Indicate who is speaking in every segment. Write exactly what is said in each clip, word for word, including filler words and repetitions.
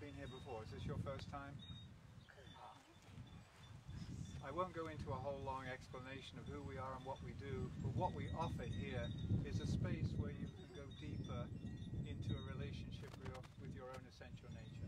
Speaker 1: been here before? Is this your first time? I won't go into a whole long explanation of who we are and what we do, but what we offer here is a space where you can go deeper into a relationship with your, with your own essential nature.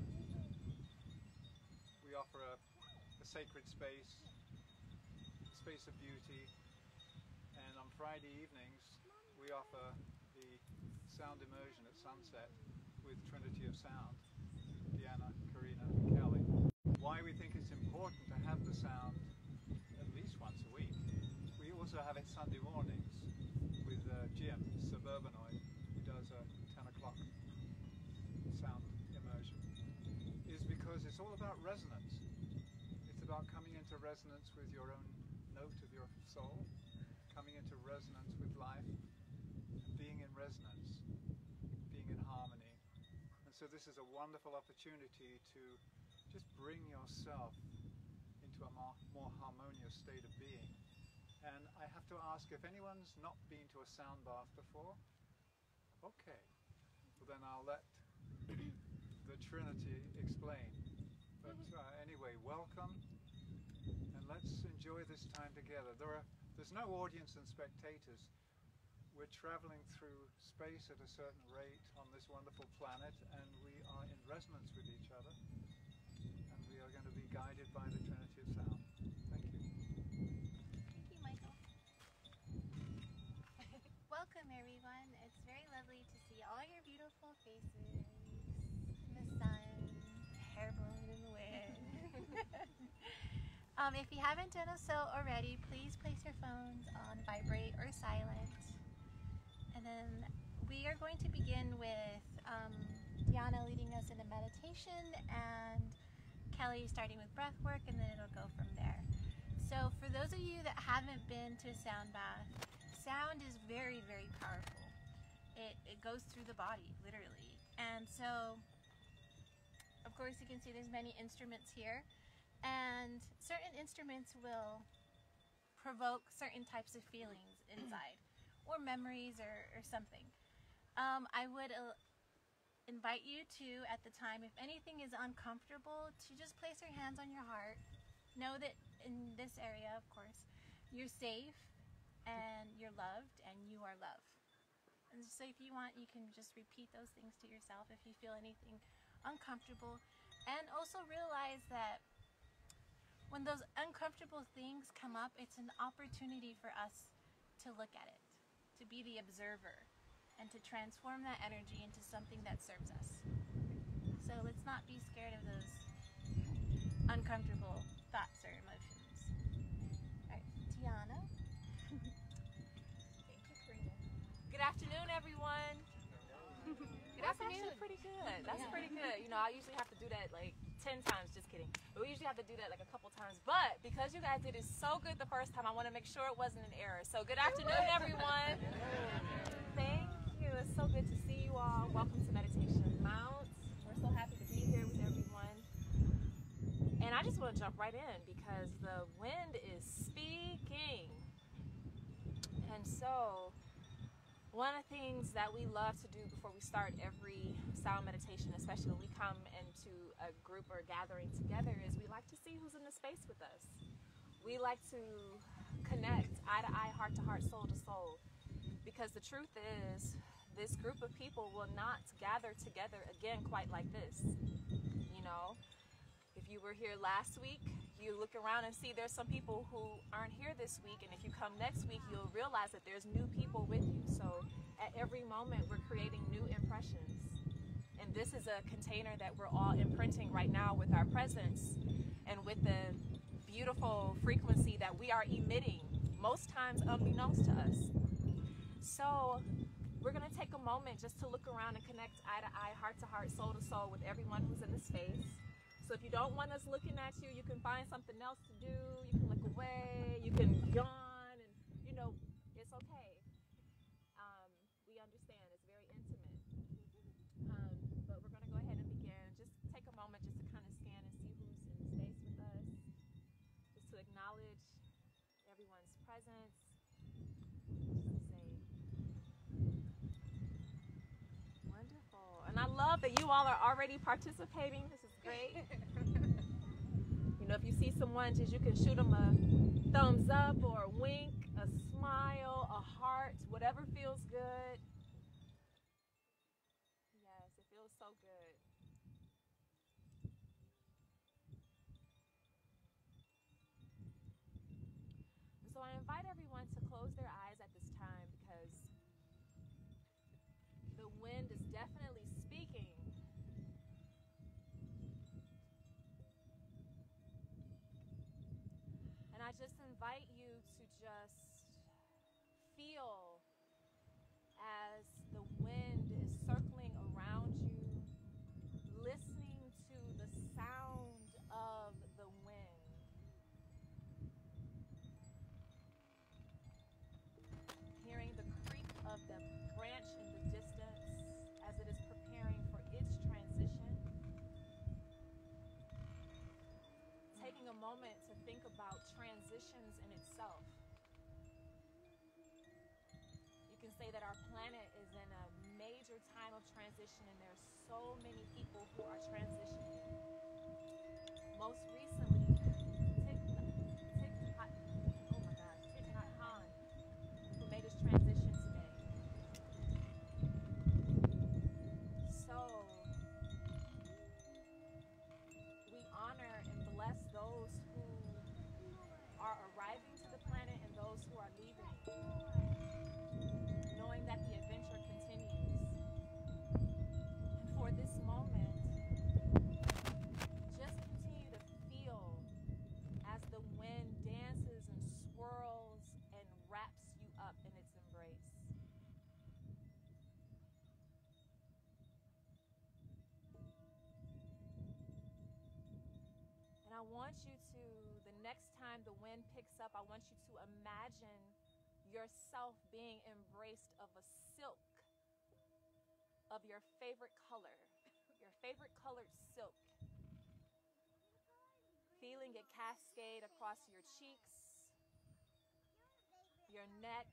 Speaker 1: We offer a, a sacred space, a space of beauty, and on Friday evenings we offer the sound immersion at sunset with Trinity of Sound, DeAnna, Karina, and Kelly. Why we think it's important to have the sound at least once a week. We also have it Sunday mornings with uh, Jim, Suburbanoid, who does a ten o'clock sound immersion, is because it's all about resonance. It's about coming into resonance with your own note of your soul, coming into resonance with life, being in resonance, being in harmony. And so this is a wonderful opportunity to just bring yourself into a more, more harmonious state of being. And I have to ask if anyone's not been to a sound bath before. Okay, well then I'll let the Trinity explain. But uh, anyway, welcome, and let's enjoy this time together. There are, there's no audience and spectators. We're traveling through space at a certain rate on this wonderful planet, and we are in resonance with each other. And we are going to be guided by the Trinity of Sound. Thank you.
Speaker 2: Thank you, Michael. Welcome, everyone. It's very lovely to see all your beautiful faces in the sun, hair blowing in the wind. um, if you haven't done so already, please place your phones on vibrate or silent. And then we are going to begin with um, DeAnna leading us in a meditation and Kelly starting with breath work, and then it'll go from there. So for those of you that haven't been to a sound bath, sound is very, very powerful. It, it goes through the body, literally. And so, of course, you can see there's many instruments here, and certain instruments will provoke certain types of feelings inside, or memories, or, or something. Um, I would uh, invite you to, at the time, if anything is uncomfortable, to just place your hands on your heart. Know that in this area, of course, you're safe and you're loved and you are love. And so if you want, you can just repeat those things to yourself if you feel anything uncomfortable. And also realize that when those uncomfortable things come up, it's an opportunity for us to look at it, to be the observer, and to transform that energy into something that serves us. So let's not be scared of those uncomfortable thoughts or emotions. Alright, DeAnna.
Speaker 3: Thank you, Karina.
Speaker 4: Good afternoon, everyone.
Speaker 3: Good
Speaker 4: That's
Speaker 3: afternoon.
Speaker 4: actually pretty good. That's
Speaker 3: Yeah.
Speaker 4: pretty good. You know, I usually have to do that like ten times, just kidding. But we usually have to do that like a couple times. But because you guys did it so good the first time, I want to make sure it wasn't an error. So good afternoon, everyone. Thank you. It's so good to see you all. Welcome to Meditation Mount. We're so happy to be here with everyone. And I just want to jump right in because the wind is speaking. And so one of the things that we love to do before we start every sound meditation, especially when we come into a group or a gathering together, is we like to see who's in the space with us. We like to connect eye to eye, heart to heart, soul to soul. Because the truth is, this group of people will not gather together again quite like this. You know, if you were here last week, you look around and see there's some people who aren't here this week, and if you come next week, you'll realize that there's new people with you. So at every moment, we're creating new impressions. And this is a container that we're all imprinting right now with our presence and with the beautiful frequency that we are emitting, most times unbeknownst to us. So we're going to take a moment just to look around and connect eye to eye, heart to heart, soul to soul with everyone who's in the space. So if you don't want us looking at you, you can find something else to do. You can look away, you can yawn, and you know, it's okay. Um, we understand, it's very intimate. Um, but we're going to go ahead and begin. Just take a moment just to kind of scan and see who's in the space with us. Just to acknowledge everyone's presence. Just to say, wonderful. And I love love that you all are already participating. This is great. You know, if you see someone, just you can shoot them a thumbs up or a wink, a smile, a heart, whatever feels good. Yes, it feels so good. So I invite everyone to close their eyes at this time because the wind is definitely speaking. And I just invite you to just feel as the wind is circling around you, listening to the sound of the wind. Hearing the creak of the branch in the distance as it is preparing for its transition. Taking a moment to think about transitions in itself. You can say that our planet is in a major time of transition and there's so many people who are transitioning. Most recently, TikTok, oh my gosh, TikTok Han, who made his transition today. So, we honor and bless those who are arriving to the planet and those who are leaving, knowing that the adventure continues. And for this moment, just continue to feel as the wind dances and swirls and wraps you up in its embrace. And I want you to, the next time the wind picks up, I want you to imagine yourself being embraced of a silk of your favorite color, your favorite colored silk. Feeling it cascade across your cheeks, your neck,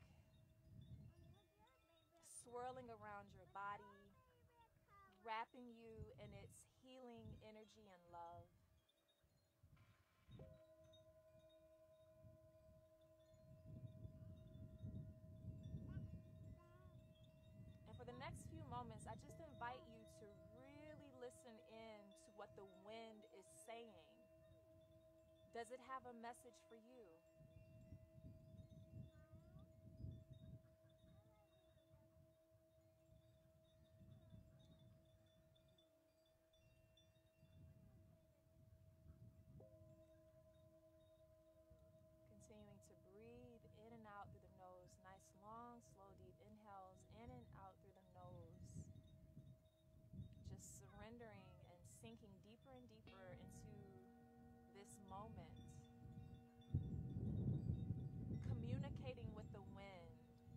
Speaker 4: swirling around your body, wrapping you in its healing energy and love. And for the next few moments, I just invite you to really listen in to what the wind is saying. Does it have a message for you? Continuing to breathe in and out through the nose. Nice, long, slow, deep inhales in and out through the nose. Just surrendering and sinking deeper and deeper into this moment. Communicating with the wind.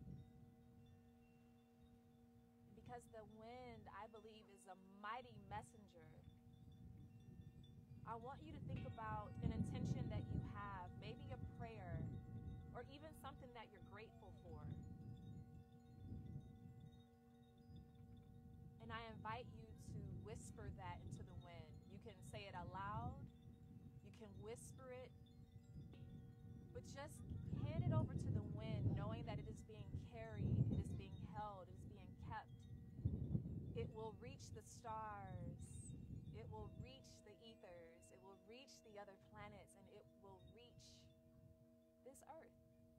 Speaker 4: Because the wind, I believe, is a mighty messenger. I want you to think about an intention that you have, maybe a prayer, or even something that you're grateful for. And I invite you to whisper that into the wind. You can say it aloud, you can whisper it, but just hand it over to the wind, knowing that it is being carried, it is being held, it is being kept. It will reach the stars, it will reach the ethers, it will reach the other planets, and it will reach this earth.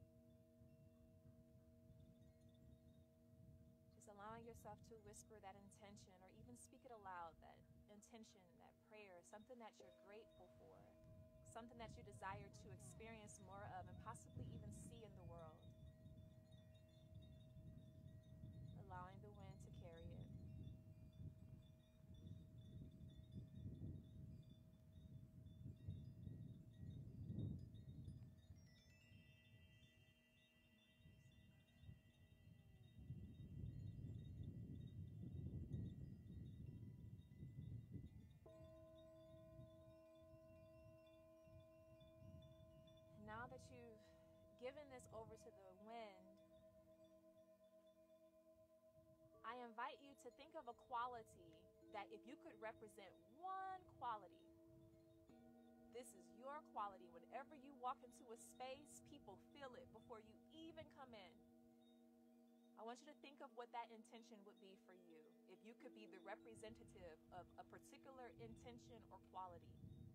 Speaker 4: Just allowing yourself to whisper that intention or even speak it aloud, that intention, that prayer, something that you're grateful for, something that you desire to experience more of and possibly even see in the world. Allowing the wind to carry it. Now that you've given this over to the wind, I invite you to think of a quality that if you could represent one quality, this is your quality. Whenever you walk into a space, people feel it before you even come in. I want you to think of what that intention would be for you. If you could be the representative of a particular intention or quality,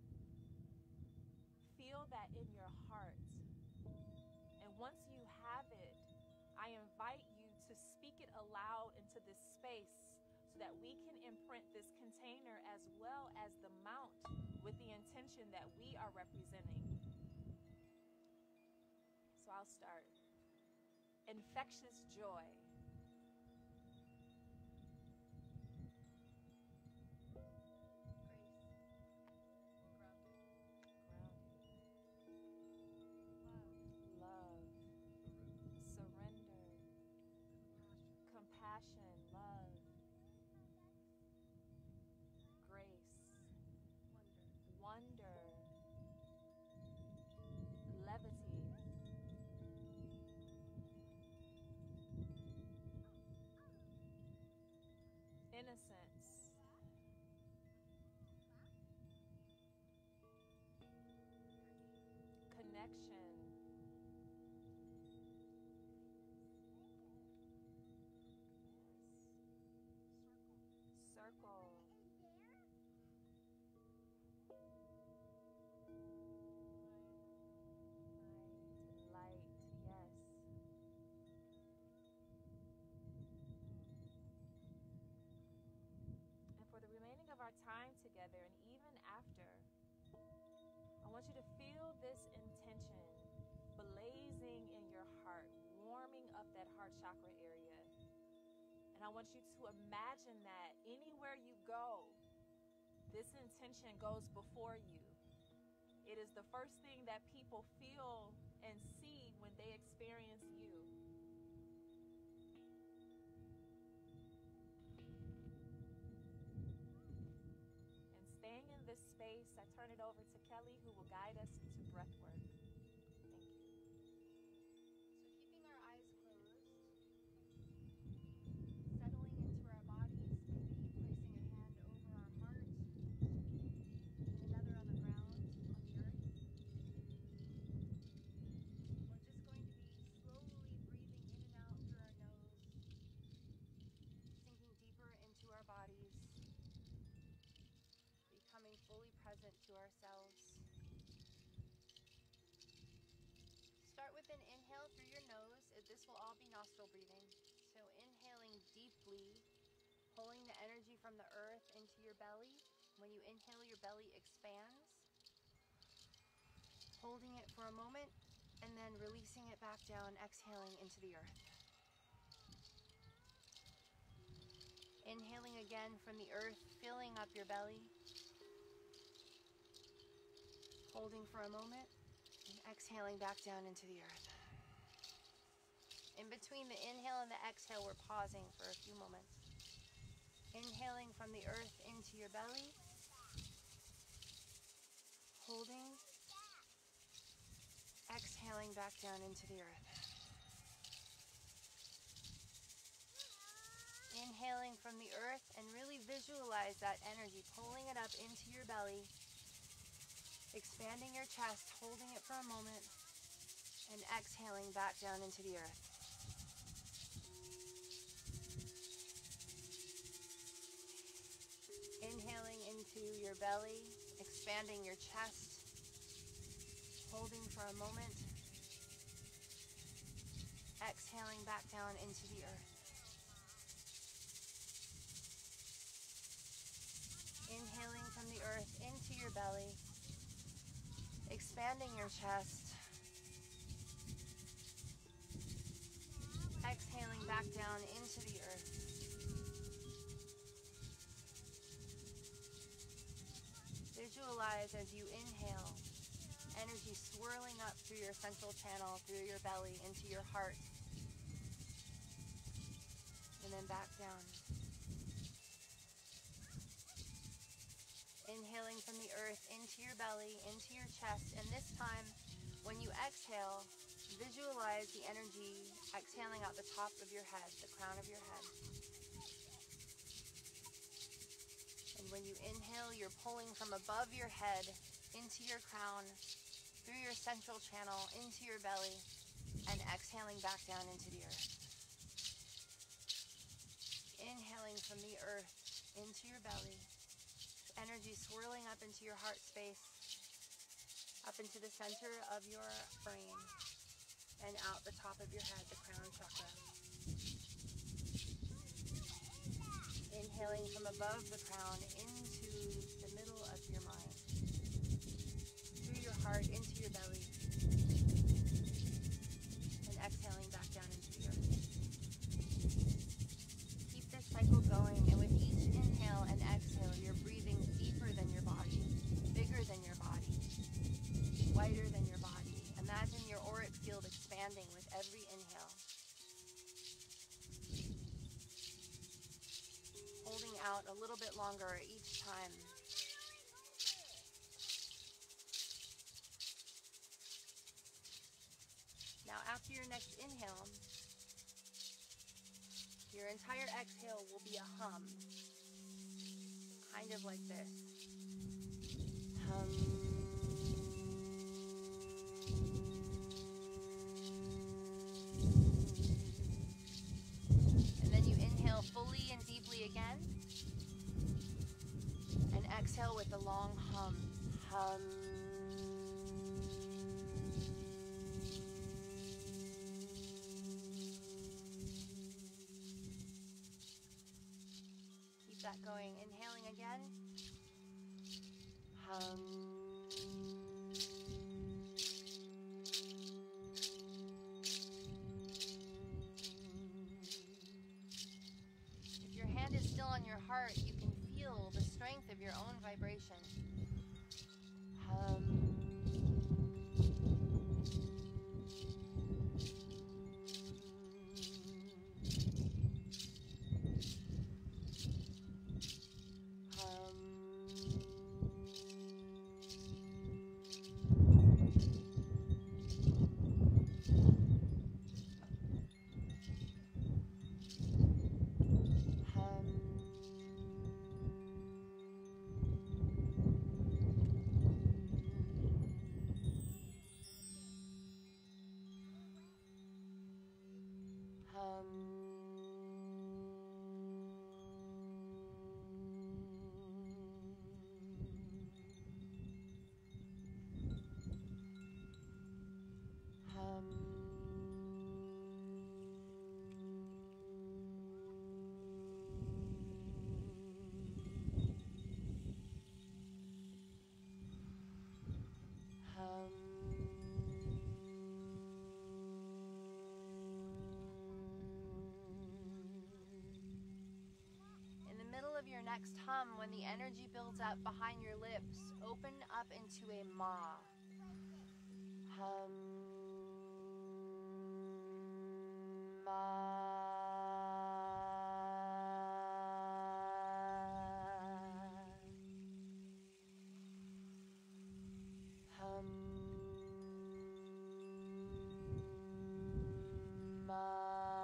Speaker 4: feel that in your heart. And once you have it, I invite you to speak it aloud into this space so that we can imprint this container as well as the mount with the intention that we are representing. So I'll start. Infectious joy. Compassion, love, grace, wonder, levity, innocence, connection, circle, light, yes. And for the remaining of our time together, and even after, I want you to feel this intention blazing in your heart, warming up that heart chakra area. And I want you to imagine that anywhere you go, this intention goes before you. It is the first thing that people feel and see when they experience you. And staying in this space, I turn it over to Kelly, who will guide us into breath work. Thank you.
Speaker 2: So keeping our eyes closed, settling into our bodies, maybe placing a hand over our heart and another on the ground, on the earth. We're just going to be slowly breathing in and out through our nose, sinking deeper into our bodies, becoming fully present to ourselves. Start with an inhale through your nose. This will all be nostril breathing. So inhaling deeply, pulling the energy from the earth into your belly. When you inhale, your belly expands. Holding it for a moment and then releasing it back down, exhaling into the earth. Inhaling again from the earth, filling up your belly. Holding for a moment and exhaling back down into the earth. In between the inhale and the exhale, we're pausing for a few moments. Inhaling from the earth into your belly. Holding. Exhaling back down into the earth. Inhaling from the earth and really visualize that energy, pulling it up into your belly. Expanding your chest, holding it for a moment, and exhaling back down into the earth. Inhaling into your belly, expanding your chest, holding for a moment, exhaling back down into the earth. Inhaling from the earth into your belly, expanding your chest, exhaling back down into the earth. Visualize as you inhale, energy swirling up through your central channel, through your belly, into your heart, and then back down. Inhaling from the earth into your belly, into your chest, and this time, when you exhale, visualize the energy exhaling out the top of your head, the crown of your head. when you inhale, you're pulling from above your head into your crown, through your central channel, into your belly, and exhaling back down into the earth. Inhaling from the earth into your belly, energy swirling up into your heart space, up into the center of your brain, and out the top of your head, the crown chakra. Inhaling from above the crown into the middle of your mind, through your heart into your belly, and exhaling back down into the earth. Keep this cycle going, and with each inhale and exhale, you're breathing deeper than your body, bigger than your body, wider than your body. Imagine your auric field expanding with every inhale. Holding out a little bit longer each time. Now after your next inhale, your entire exhale will be a hum. Kind of like this. Hum. Fully and deeply again, and exhale with a long hum. Hum. Keep that going. Inhaling again. Hum. On your heart, you can feel the strength of your own vibration. Hum. Hum. Of your next hum, when the energy builds up behind your lips, open up into a ma. Hum. Ma. Hum. Ma.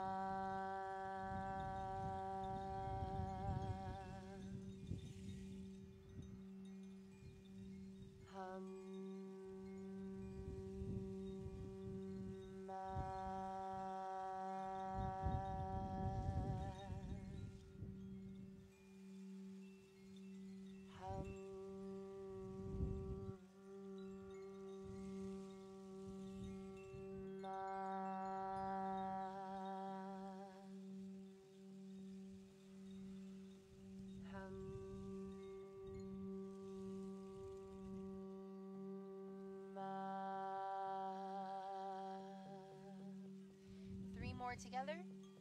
Speaker 2: More together.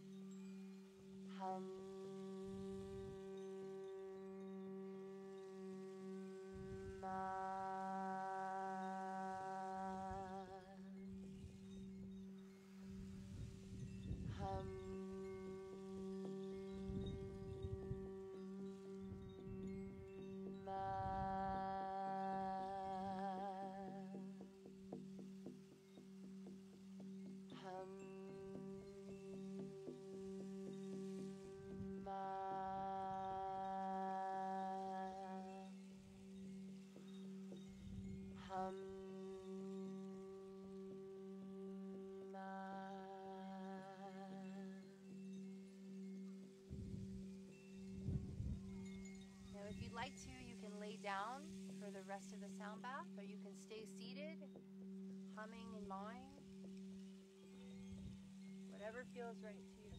Speaker 2: Hum. Ma. Hum. Ma. Hum. Ma. Hum. Now, if you'd like to, you can lay down for the rest of the sound bath, or you can stay seated, humming in mind. Whatever feels right to you.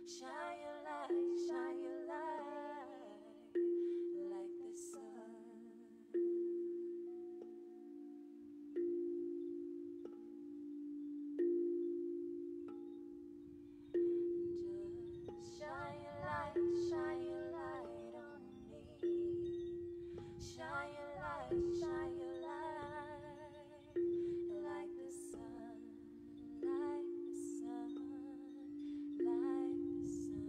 Speaker 4: Shine your light, shine your light like the sun. Just shine your light, shine your light on me. Shine your light, shine your light like the sun, like the sun, like the sun.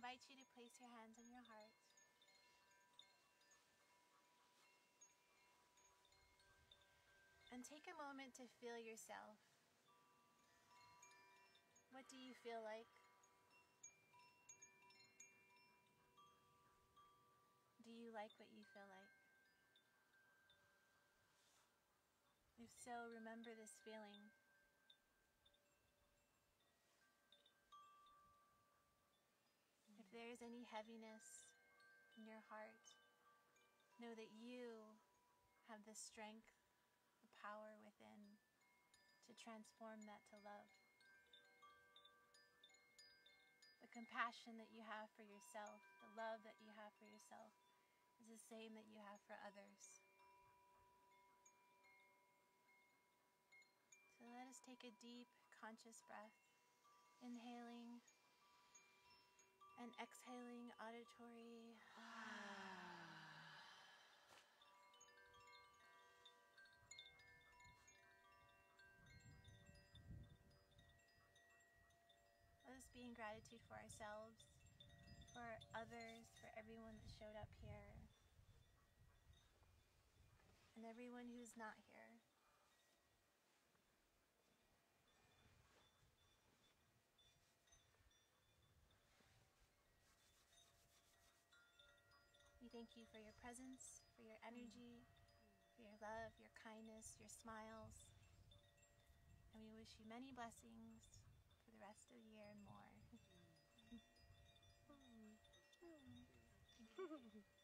Speaker 2: invite you to place your hands on your heart. And take a moment to feel yourself. What do you feel like? Do you like what you feel like? If so, remember this feeling. If there is any heaviness in your heart, know that you have the strength, the power within to transform that to love. The compassion that you have for yourself, the love that you have for yourself is the same that you have for others. So let us take a deep, conscious breath, inhaling and exhaling auditory. Let us be in gratitude for ourselves, for others, for everyone that showed up here, and everyone who's not here. We thank you for your presence, for your energy, for your love, your kindness, your smiles. And we wish you many blessings for the rest of the year and more.